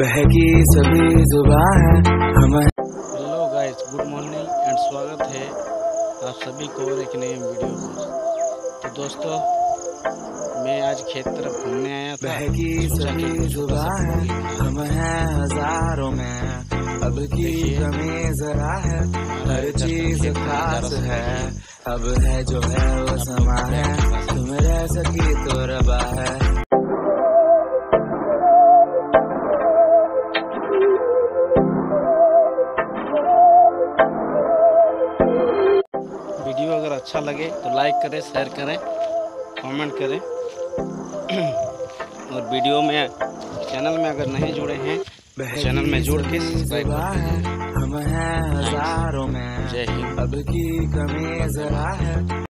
बहकी सभी जुबां है हम। Hello guys, good morning and स्वागत है आप सभी को और एक नए वीडियो में। तो दोस्तों, मैं आज खेत तरफ घूमने आया था। बहकी सभी जुबां है हम हैं हजारों में, अब की कमी जरा है, हर चीज खास है, अब है जो है वो समा है, तुम रह सकी तो रबा है। वीडियो अगर अच्छा लगे तो लाइक करें, शेयर करें, कमेंट करें और वीडियो में चैनल में अगर नहीं जुड़े हैं तो चैनल में जुड़ के सब्सक्राइब करें। हम हैं हजारों में, जय हिंद। अब की कमी जरा है।